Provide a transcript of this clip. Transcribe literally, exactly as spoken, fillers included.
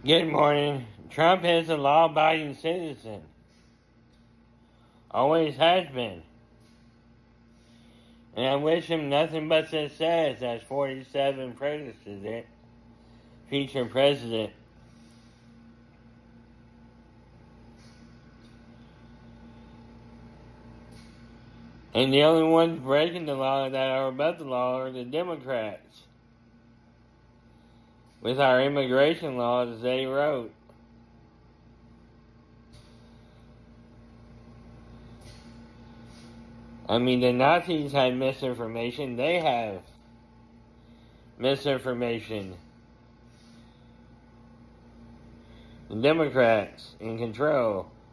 Good morning. Trump is a law-abiding citizen. Always has been. And I wish him nothing but success as forty-seven president, future president. And the only ones breaking the law that are above the law are the Democrats. With our immigration laws they wrote. I mean, the Nazis had misinformation. They have misinformation. The Democrats in control.